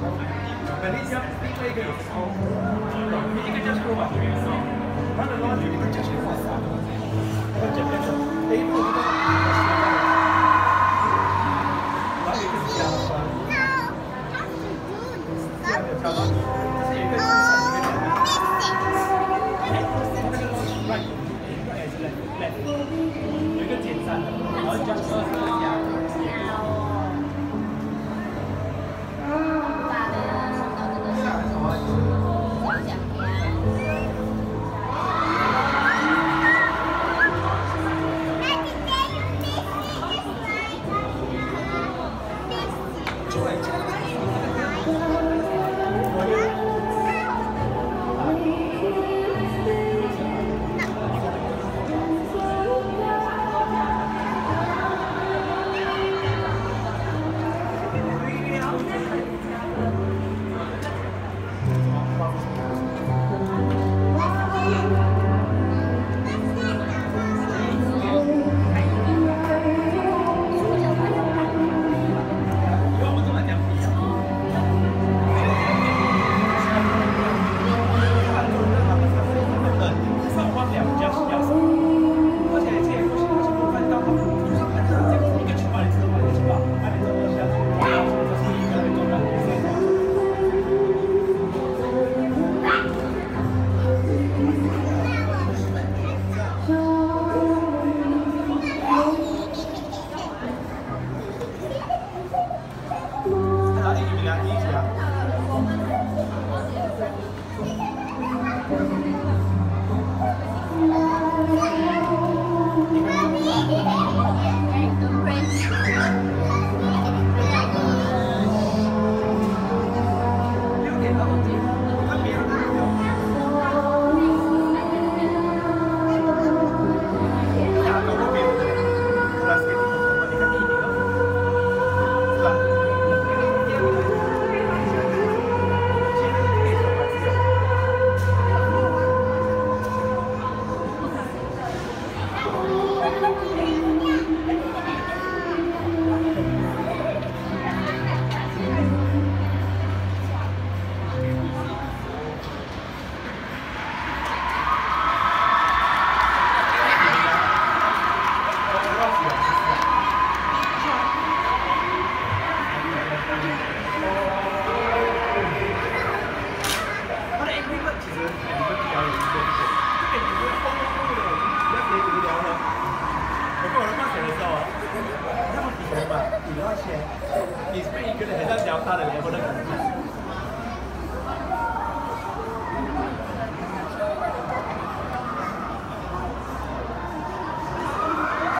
本地加另外一个也是超，一个就是罗马的元素，它的拉举一个就是画啥，它的简单的 A 部分，哪里更加酸？这样的加法，这是有一个计算一个简单。哎，那个 right 还是 left， 有一个减3的，然后加2加。 你是被一个人很像聊他的聊过那个。